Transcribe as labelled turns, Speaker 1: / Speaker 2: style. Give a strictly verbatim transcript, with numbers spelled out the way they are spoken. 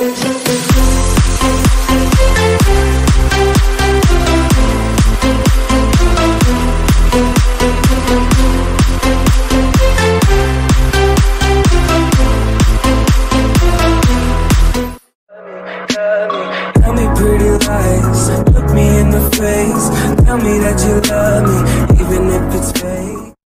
Speaker 1: Tell me pretty lies, look me in the face. Tell me that you love me, even if it's fake.